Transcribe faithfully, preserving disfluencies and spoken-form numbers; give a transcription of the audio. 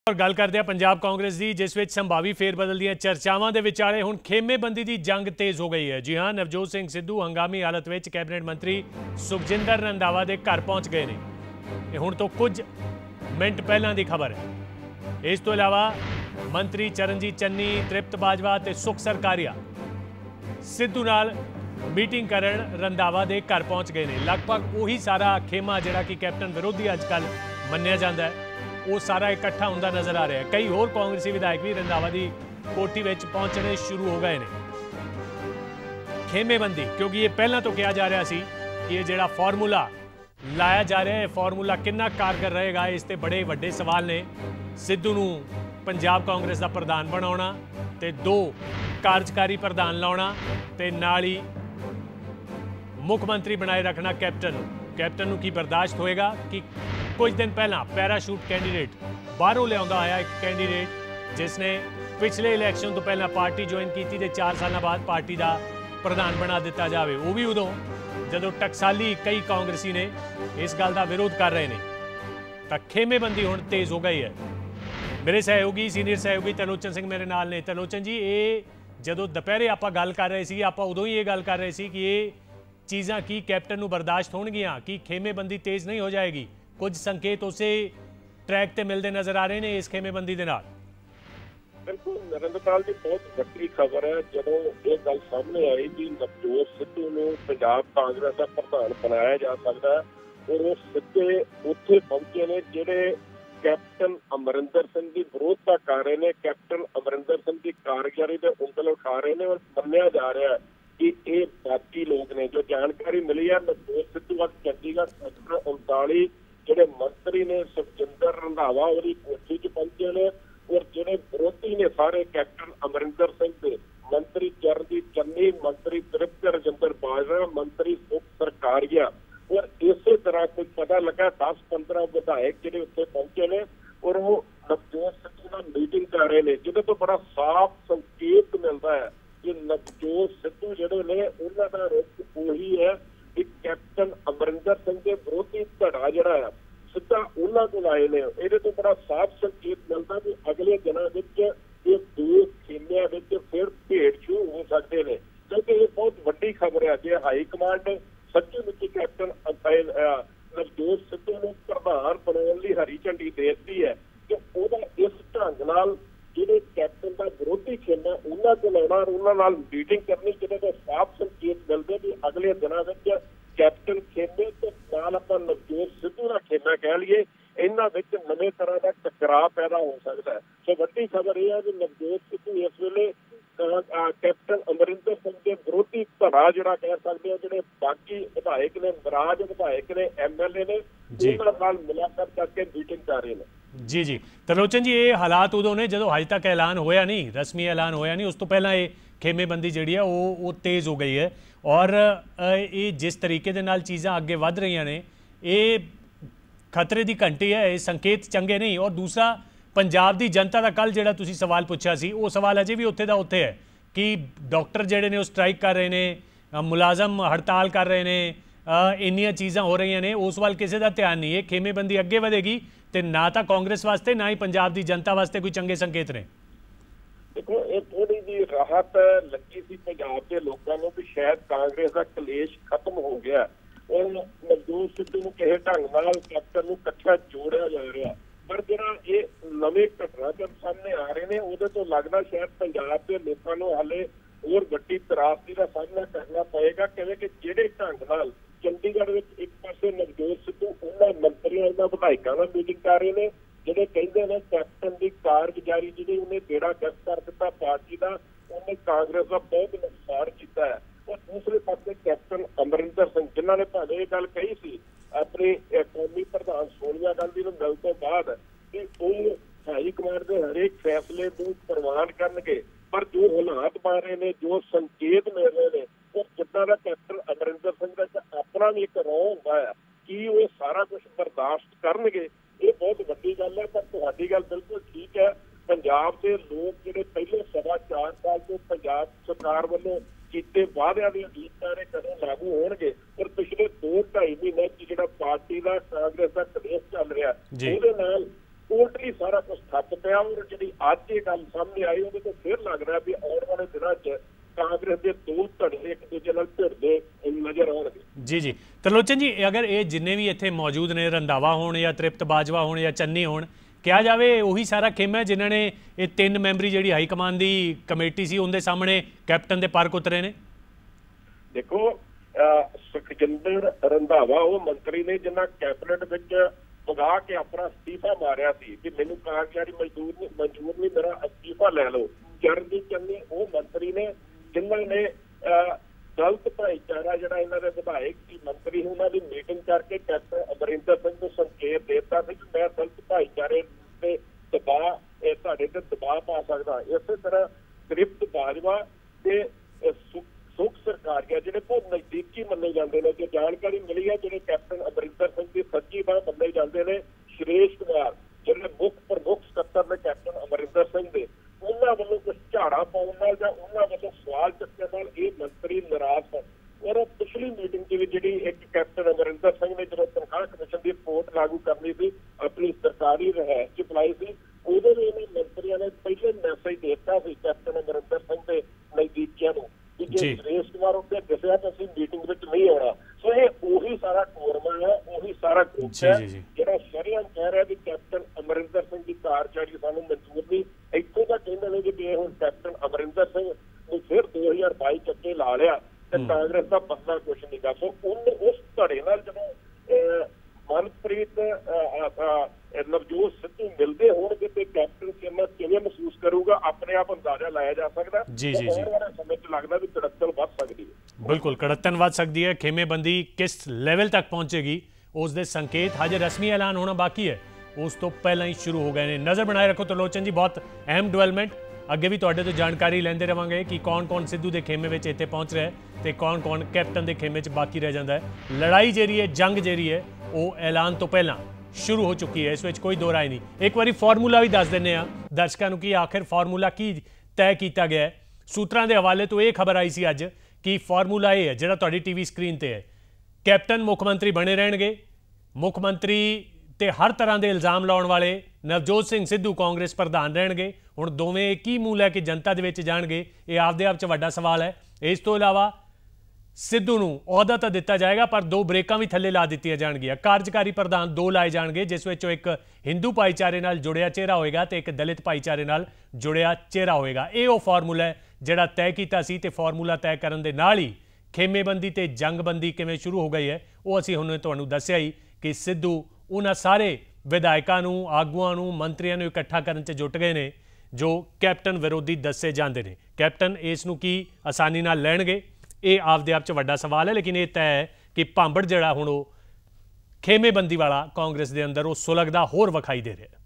और गल करते हैं पंजाब कांग्रेस की, जिस विच संभावी फेरबदल दी चर्चावां दे विचाले हुण खेमेबंदी की जंग तेज़ हो गई है। जी हाँ, नवजोत सिंह सिद्धू हंगामी हालत में कैबिनेट मंत्री सुखजिंदर रंधावा के घर पहुंच गए ने। हुण तो कुछ मिनट पहलां की खबर है। इस तो इलावा मंत्री चरणजीत चन्नी, तृप्त बाजवा ते सुख सरकारिया सिद्धू नाल मीटिंग करन रंधावा के घर पहुंच गए ने। लगभग उही सारा खेमा जिहड़ा कि कैप्टन विरोधी अजकल मन्निया जाता है, वो सारा इकट्ठा होंदा नज़र आ रहा है। कई होर कांग्रेसी विधायक भी रंधावा की कोठी में पहुंचने शुरू हो गए हैं। खेमेबंदी, क्योंकि ये पहला तो कहा जा रहा सी कि ये जिहड़ा फार्मूला लाया जा रहा है, फार्मूला कितना कारगर रहेगा, इस ते बड़े वड्डे सवाल ने। सिद्धू नूं पंजाब कांग्रेस का प्रधान बनाउणा ते दो कार्यकारी प्रधान लाउणा ते नाल ही मुख मंत्री बनाए रखना कैप्टन नूं। कैप्टन नूं की बर्दाश्त होएगा कि कुछ दिन पहला पैराशूट कैंडीडेट बाहरों लिया आया एक कैंडीडेट जिसने पिछले इलैक्शन तो पहला पार्टी ज्वाइन की थी, चार साल बाद पार्टी का प्रधान बना दिता जाए, वो भी उदों जो टकसाली कई कांग्रेसी ने इस गल का विरोध कर रहे हैं। तो खेमेबंदी हुण तेज़ हो गई है। मेरे सहयोगी सीनियर सहयोगी तरलोचन सिंह मेरे नाल ने। तरलोचन जी, ये जो दोपहरे आप गल कर रहे थे, आप उदों ही ये गल कर रहे थे कि ये चीज़ां की कैप्टन नूं बर्दाश्त होणगियां कि खेमेबंदी तेज़ नहीं हो जाएगी। कुछ संकेत उसे ट्रैक ते मिलते नजर आ रहे हैं इस खेमेबंदी दे नाल। बिल्कुल नरेंद्रपाल जी, बहुत वड्डी खबर है जो ये गल सामने आई कि नवजोत सिद्धू नूं पंजाब कांग्रेस का प्रधान बनाया जा सकता है, और वो सीधे उत्थे पहुंचे ने जिहड़े कैप्टन अमरिंदर सिंह की विरोधता कर रहे हैं, कैप्टन अमरिंदर सिंह की कारगुजारी के उंगल उठा रहे हैं। और मन्निया जा रहा है कि ये बाकी लोग ने, जो जानकारी मिली है, नवजोत सिद्धू अज चंडीगढ़ सैक्टर उनताली ਜਿਹੜੇ मंत्री ने सुखजिंदर रंधावा ਉਹਦੀ कोठी च पहुंचे ने, और ਜਿਹੜੇ विरोधी ने सारे कैप्टन अमरिंदर सिंह के, मंत्री चरणजीत चन्नी, मंत्री तृप्त रजिंदर बाजवा, मंत्री सुख सरकारिया, और इसी तरह कोई पता लगा दस पंद्रह विधायक ਜਿਹੜੇ उत्थे पहुंचे ने, और वो नवजोत सिद्धू नाल मीटिंग कर रहे हैं, जिहदे तो बड़ा साफ संकेत मिलता है कि नवजोत सिद्धू ਜਿਹੜੇ ने उन्हां दा रुख ਉਹੀ है कि कैप्टन अमरिंदर सिंह के विरोधी धड़ा जिहड़ा है सीधा उन्हां कोल आए ने। इहदे तो बड़ा साफ संकेत मिलता कि अगले दिनों विच ये दो खेमिਆਂ विच फिर भेड़ शुरू हो सकते हैं, क्योंकि ये बहुत वड्डी खबर है। जे हाई कमांड ने सच्ची मुच्ची कैप्टन नवजोत सिद्धू नूं प्रधान बनाउण लई हरी झंडी दे दित्ती है, कि ਉਹਦਾ इस ढंग नाल ਜਿਹੜੇ कैप्टन का विरोधी खेमा उन्हां कोल आउणा, उन्हां नाल मीटिंग करनी, जिहदे तो साफ संकेत मिलते कि अगले दिनों विच कैप्टन खेमे ते नाल आपां नवजोत सिद्धू दा खेमा कह लीए, इन्हां विच नवें तरह का टकराव पैदा हो सकता है। सो वड्डी खबर यह है कि नवजोत सिद्धू इस वेले कैप्टन अमरिंदर सिंह के विरोधी धड़ा जिहड़ा कह सकते हैं, जिहड़े बाकी विधायक ने, नाराज विधायक ने, एम एल ए ने, उन्हां नाल मुलाकात करके मीटिंग कर रहे हैं। जी जी तरलोचन जी, ये हालात उदों ने जो अज तक ऐलान होया नहीं, रस्मी ऐलान होया नहीं, उस तो पहला ये खेमेबंदी जी है वो वो तेज़ हो गई है। और ये जिस तरीके दे नाल चीज़ां अगे वध रही ने, ये खतरे की घंटी है, ये संकेत चंगे नहीं। और दूसरा, पंजाब की जनता का कल जो तुसी सवाल पूछा सी, वो सवाल अजे भी उत्थे दा उत्थे है कि डॉक्टर जिहड़े ने वो स्ट्राइक कर रहे हैं, मुलाजम हड़ताल कर रहे हैं, इन्नियां चीज़ां हो रही ने, उस वाल किसी का ध्यान नहीं है। खेमेबंदी अगे वधेगी तो ना तो कांग्रेस वास्ते ना ही पंजाब की जनता वास्ते कोई चंगे संकेत ने। देखो, ये थोड़ी जी राहत लगी सी पंजाब के लोगों को भी शायद कांग्रेस का कलेश खत्म हो गया, और नवजोत सिद्धू नूं किसी ढंग नाल कैप्टन नूं इकट्ठा जोड़िया जा रहा। पर जिहड़ा ये नवे घटनाक्रम सामने आ रहे हैं, उहदे तो लगदा शायद पंजाब के लोगों को हाले होर वड्डी त्रासदी का सामना करना पएगा, क्योंकि जिहड़े ढंग नाल चंडीगढ़ में एक पासे नवजोत सिद्धू उन्होंने मंत्रियों उन्होंने विधायकों नाल मीटिंग कर रहे हैं, जिहड़े कहंदे ने कैप्टन की कारगुजारी जिहड़ी उन्हें बेड़ा गर्क कर दिता पार्टी का, उन्हें कांग्रेस का बहुत नुकसान किया है। और दूसरे पासे कैप्टन अमरिंदर सिंह, जिन्होंने भावें ये गल कही सी अपनी कौमी प्रधान सोनिया गांधी नूं मिलण तो बाद कि वो हाई कमांड के हरेक फैसले को प्रवान करनगे, पर जो हालात बन रहे हैं, जो संकेत मिल रहे हैं, और जिद्दां दा कैप्टन अमरिंदर सिंह का अपना भी एक रौं हुंदा है कि वो सारा कुछ बर्दाश्त करनगे, ये बहुत वड्डी गल है। पर तुहाडी गल बिल्कुल ठीक है, पंजाब के लोग जिहड़े पहले सवा चार साल तो पंजाब सरकार वालों कीते वादियां दी उम्मीदां कदों लागू होणगे, और पिछले दो ढाई महीने जिहड़ा पार्टी का कांग्रेस का कलेश चल रहा, ਉਹਦੇ ਨਾਲ ਟੋਟਲੀ ਸਾਰਾ ਕੁਝ ਠੱਪ ਪਿਆ। ਔਰ ਜਿਹੜੀ ਅੱਜ ਇਹ ਗੱਲ ਸਾਹਮਣੇ ਆਈ ਉਹਦੇ ਤੋਂ ਫਿਰ ਲੱਗ ਰਿਹਾ ਵੀ ਆਉਣ ਵਾਲੇ ਦਿਨਾਂ 'ਚ ਕਾਂਗਰਸ ਦੇ ਦੋ ਧੜੇ ਇੱਕ ਦੂਜੇ ਨਾਲ ਭਿੜਦੇ ਨਜ਼ਰ ਆਉਣਗੇ। ਜੀ ਜੀ ਤਰਲੋਚਨ ਜੀ, ਅਗਰ ਇਹ ਜਿੰਨੇ ਵੀ ਇੱਥੇ ਮੌਜੂਦ ਨੇ, ਰੰਧਾਵਾ ਹੋਣ ਜਾਂ ਤ੍ਰਿਪਤ ਬਾਜਵਾ ਹੋਣ ਜਾਂ ਚੰਨੀ ਹੋਣ, ਕਿਹਾ ਜਾਵੇ ਉਹੀ ਸਾਰਾ ਖੇਮਾ ਜਿਨ੍ਹਾਂ ਨੇ ਇਹ ਤਿੰਨ ਮੈਂਬਰੀ ਜਿਹੜੀ ਹਾਈ ਕਮਾਨ ਦੀ ਕਮੇਟੀ ਸੀ ਉਹਦੇ ਸਾਹਮਣੇ ਕੈਪਟਨ ਦੇ ਪਰਖ ਉਤਰੇ ਨੇ? ਦੇਖੋ, ਸੁਖਜਿੰਦਰ ਰੰਧਾਵਾ ਉਹ ਮੰਤਰੀ ਨੇ ਜਿਨ੍ਹਾਂ ਕੈਬਨਿਟ ਵਿੱਚ ਮੰਗਾ ਕੇ ਆਪਣਾ ਅਸਤੀਫਾ ਮਾਰਿਆ ਸੀ ਕਿ ਮੈਨੂੰ ਕਾਰਜਕਾਰੀ ਮਜ਼ਦੂਰ ਨਹੀਂ ਮਨਜ਼ੂਰ ਨਹੀਂ, ਮੇਰਾ ਅਸਤੀਫਾ ਲੈ ਲਓ। ਚਰਨਜੀਤ ਚੰਨੀ ਉਹ ਮੰਤਰੀ ਨੇ ਜਿਨ੍ਹਾਂ ਨੇ ਦਲਿਤ ਭਾਈਚਾਰਾ ਜਿਹੜਾ ਇਹਨਾਂ ਦੇ ਵਿਧਾਇਕ ਸੀ, ਮੰਤਰੀ, ਉਹਨਾਂ ਦੀ ਮੀਟਿੰਗ ਕਰਕੇ ਕੈਪਟਨ ਅਮਰਿੰਦਰ ਸਿੰਘ ਨੂੰ ਸੰਕੇਤ ਦੇ ਦਿੱਤਾ ਸੀ ਕਿ ਮੈਂ ਦਲਿਤ ਭਾਈਚਾਰੇ ਤੇ ਦਬਾਅ ਇਹ ਤੁਹਾਡੇ ਤੇ ਦਬਾਅ ਪਾ ਸਕਦਾ। ਇਸੇ ਤਰ੍ਹਾਂ ਤ੍ਰਿਪਤ ਬਾਜਵਾ ਤੇ ਸੁਖ ਸਰਕਾਰੀਆ ਜਿਹੜੇ ਬਹੁਤ ਨਜ਼ਦੀਕੀ ਮੰਨੇ ਜਾਂਦੇ ਨੇ, ਕਿ ਜਾਣਕਾਰੀ ਮਿਲੀ ਹੈ ਜਿਹੜੇ ਕੈਪਟਨ ਅਮਰਿੰਦਰ ਸਿੰਘ ਦੀ ਸੱਜੀ ਬਾਂਹ ਮੰਨੇ ਜਾਂਦੇ ਨੇ, ਸੁਰੇਸ਼ ਕੁਮਾਰ ਜਿਹੜੇ ਮੁੱਖ ਪ੍ਰਮੁੱਖ ਸਕੱਤਰ ਨੇ ਕੈਪਟਨ ਅਮਰਿੰਦਰ ਸਿੰਘ ਦੇ, ਉਹਨਾਂ ਵੱਲੋਂ ਕੁਝ ਝਾੜਾ ਪਾਉਣ ਨਾਲ ਜਾਂ ਉਹਨਾਂ ਵੱਲੋਂ ਸਵਾਲ ਚੱਕਣ ਨਾਲ ਇਹ ਮੰਤਰੀ ਨਾਰਾਜ਼ ਸਨ। ਔਰ ਪਿਛਲੀ ਮੀਟਿੰਗ ਦੇ ਵਿੱਚ ਜਿਹੜੀ ਇੱਕ ਕੈਪਟਨ ਅਮਰਿੰਦਰ ਸਿੰਘ ਨੇ ਜਦੋਂ ਤਨਖਾਹ ਕਮਿਸ਼ਨ ਦੀ ਰਿਪੋਰਟ ਲਾਗੂ ਕਰਨੀ ਸੀ, ਆਪਣੀ ਸਰਕਾਰੀ ਰਿਹਾਇਸ਼ 'ਚ ਬੁਲਾਈ ਸੀ, ਉਦੋਂ ਵੀ ਇਹਨਾਂ ਮੰਤਰੀਆਂ ਨੇ ਪਹਿਲੇ ਮੈਸੇਜ ਦੇ ਦਿੱਤਾ ਸੀ ਕੈਪਟਨ ਅਮਰਿੰਦਰ ਸਿੰਘ ਦੇ ਨਜ਼ਦੀਕੀਆਂ ਨੂੰ ਕਿ ਜੇ ਸੁਰੇਸ਼ ਕੁਮਾਰ ਉੱਤੇ ਦੱਸਿਆ ਤਾਂ ਅਸੀਂ ਮੀਟਿੰਗ ਵਿੱਚ ਨਹੀਂ ਆਉਣਾ। ਸੋ ਇਹ ਉਹੀ ਸਾਰਾ ਟੋਰਮਾ ਹੈ, ਉਹੀ ਸਾਰਾ ਗਰੁੱਪ ਹੈ ਜਿਹੜਾ ਸ਼ਰੇਆਮ ਕਹਿ ਰਿਹਾ ਵੀ ਕੈਪਟਨ ਅਮਰਿੰਦਰ ਸਿੰਘ ਦੀ ਕਾਰਜਕਾਰੀ ਸਾਨੂੰ ਮਨਜ਼ੂਰ ਨਹੀਂ। ਇੱਥੋਂ ਤਾਂ ਕਹਿੰਦੇ ਨੇ ਕਿ ਜੇ ਹੁਣ ਕੈਪਟਨ ਅਮਰਿੰਦਰ ਸਿੰਘ ਨੂੰ ਫਿਰ ਦੋ ਹਜ਼ਾਰ ਬਾਈ ਚੱਕੇ ਲਾ ਲਿਆ ਤੇ ਕਾਂਗਰਸ ਦਾ ਬੰਦਾ ਕੁਛ ਨਹੀਂ ਗਾ। ਸੋ ਉਹਨੇ ਉਸ ਧੜੇ ਨਾਲ ਜਦੋਂ ਮਨਪ੍ਰੀਤ ਨਵਜੋਤ ਸਿੱਧੂ ਮਿਲਦੇ ਹੋਣਗੇ ਤੇ ਕੈਪਟਨ ਕਿਵੇਂ ਕਿਵੇਂ ਮਹਿਸੂਸ ਕਰੂਗਾ, ਆਪਣੇ ਆਪ ਅੰਦਾਜ਼ਾ ਲਾਇਆ ਜਾ ਸਕਦਾ। ਜੀ ਜੀ ਜੀ, ਸਮੇਂ 'ਚ ਲੱਗਦਾ ਵੀ ਕੜੱਤਣ ਵੱਧ ਸਕਦੀ ਹੈ। ਬਿਲਕੁਲ ਕੜੱਤਣ ਵੱਧ ਸਕਦੀ ਹੈ। ਖੇਮੇਬੰਦੀ ਕਿਸ ਲੈਵਲ ਤੱਕ ਪਹੁੰਚੇਗੀ ਉਸ ਦੇ ਸੰਕੇਤ ਹਜੇ ਰਸਮੀ ਐਲਾਨ ਹੋਣਾ ਬਾਕੀ ਹੈ, ਉਸ ਤੋਂ ਪਹਿਲਾਂ ਹੀ ਸ਼ੁਰੂ ਹੋ ਗਏ ਨੇ। ਨਜ਼ਰ ਬਣਾਏ ਰੱਖੋ ਤਰਲੋਚਨ ਜੀ, ਬਹੁਤ ਅਹਿਮ ਡਿਵੈਲਪਮੈਂਟ ਅੱਗੇ ਵੀ ਤੁਹਾਡੇ ਤੋਂ ਜਾਣਕਾਰੀ ਲੈਂਦੇ ਰਹਾਂਗੇ ਕਿ ਕੌਣ ਕੌਣ ਸਿੱਧੂ ਦੇ ਖੇਮੇ ਵਿੱਚ ਇੱਥੇ ਪਹੁੰਚ ਰਿਹਾ ਤੇ ਕੌਣ ਕੌਣ ਕੈਪਟਨ ਦੇ ਖੇਮੇ 'ਚ ਬਾਕੀ ਰਹਿ ਜਾਂਦਾ ਹੈ। ਲੜਾਈ ਜਿਹੜੀ ਹੈ, ਜੰਗ ਜਿਹੜੀ ਹੈ, ਉਹ ਐਲਾਨ ਤੋਂ ਪਹਿਲਾਂ ਸ਼ੁਰੂ ਹੋ ਚੁੱਕੀ ਹੈ, ਇਸ ਵਿੱਚ ਕੋਈ ਦੋ ਰਾਏ ਨਹੀਂ। ਇੱਕ ਵਾਰੀ ਫਾਰਮੂਲਾ ਵੀ ਦੱਸ ਦਿੰਦੇ ਹਾਂ ਦਰਸ਼ਕਾਂ ਨੂੰ ਕਿ ਆਖਿਰ ਫਾਰਮੂਲਾ ਕੀ ਤੈਅ ਕੀਤਾ ਗਿਆ ਹੈ। ਸੂਤਰਾਂ ਦੇ ਹਵਾਲੇ ਤੋਂ ਇਹ ਖਬਰ ਆਈ ਸੀ ਅੱਜ ਕਿ ਫਾਰਮੂਲਾ ਇਹ ਹੈ ਜਿਹੜਾ ਤੁਹਾਡੀ ਟੀਵੀ ਸਕਰੀਨ ਤੇ ਹੈ, ਕੈਪਟਨ ਮੁੱਖ ਮੰਤਰੀ ਬਣੇ ਰਹਿਣਗੇ। ਮੁੱਖ ਮੰਤਰੀ ਤੇ ਹਰ ਤਰ੍ਹਾਂ ਦੇ ਇਲਜ਼ਾਮ ਲਾਉਣ ਵਾਲੇ ਨਵਜੋਤ ਸਿੰਘ ਸਿੱਧੂ ਕਾਂਗਰਸ ਪ੍ਰਧਾਨ ਰਹਿਣਗੇ। ਹੁਣ ਦੋਵੇਂ ਕੀ ਮੂੰਹ ਲੈ ਕੇ ਜਨਤਾ ਦੇ ਵਿੱਚ ਜਾਣਗੇ, ਇਹ ਆਪਦੇ ਆਪ 'ਚ ਵੱਡਾ ਸਵਾਲ ਹੈ। ਇਸ ਤੋਂ ਇਲਾਵਾ ਸਿੱਧੂ ਨੂੰ ਅਹੁਦਾ ਤਾਂ ਦਿੱਤਾ ਜਾਏਗਾ ਪਰ ਦੋ ਬ੍ਰੇਕਾਂ ਵੀ ਥੱਲੇ ਲਾ ਦਿੱਤੀਆਂ ਜਾਣਗੀਆਂ। ਕਾਰਜਕਾਰੀ ਪ੍ਰਧਾਨ ਦੋ ਲਾਏ ਜਾਣਗੇ, ਜਿਸ ਵਿੱਚੋਂ ਇੱਕ ਹਿੰਦੂ ਭਾਈਚਾਰੇ ਨਾਲ ਜੁੜਿਆ ਚਿਹਰਾ ਹੋਏਗਾ ਤੇ ਇੱਕ ਦਲਿਤ ਭਾਈਚਾਰੇ ਨਾਲ ਜੁੜਿਆ ਚਿਹਰਾ ਹੋਏਗਾ। ਇਹ ਉਹ ਫਾਰਮੂਲਾ ਹੈ ਜਿਹੜਾ ਤੈਅ ਕੀਤਾ ਸੀ ਤੇ ਫਾਰਮੂਲਾ ਤੈਅ ਕਰਨ ਦੇ ਨਾਲ ਹੀ ਖੇਮੇਬੰਦੀ ਤੇ ਜੰਗਬੰਦੀ ਕਿਵੇਂ ਸ਼ੁਰੂ ਹੋ ਗਈ ਹੈ ਉਹ ਅਸੀਂ ਹੁਣ ਤੁਹਾਨੂੰ ਦੱਸਿਆ ਹੀ ਕਿ ਸਿੱਧੂ ਉਹਨਾਂ ਸਾਰੇ ਵਿਧਾਇਕਾਂ ਨੂੰ, ਆਗੂਆਂ ਨੂੰ, ਮੰਤਰੀਆਂ ਨੂੰ ਇਕੱਠਾ ਕਰਨ 'ਚ ਜੁਟ ਗਏ ਨੇ ਜੋ ਕੈਪਟਨ ਵਿਰੋਧੀ ਦੱਸੇ ਜਾਂਦੇ ਨੇ। ਕੈਪਟਨ ਇਸ ਨੂੰ ਕੀ ਆਸਾਨੀ ਨਾਲ ਲੈਣਗੇ, ਇਹ ਆਪਦੇ ਆਪ 'ਚ ਵੱਡਾ ਸਵਾਲ ਹੈ। ਲੇਕਿਨ ਇਹ ਤੈਅ ਹੈ ਕਿ ਭਾਂਬੜ ਜਿਹੜਾ ਹੁਣ ਉਹ ਖੇਮੇਬੰਦੀ ਵਾਲਾ ਕਾਂਗਰਸ ਦੇ ਅੰਦਰ ਉਹ ਸੁਲਗਦਾ ਹੋਰ ਵਿਖਾਈ ਦੇ ਰਿਹਾ।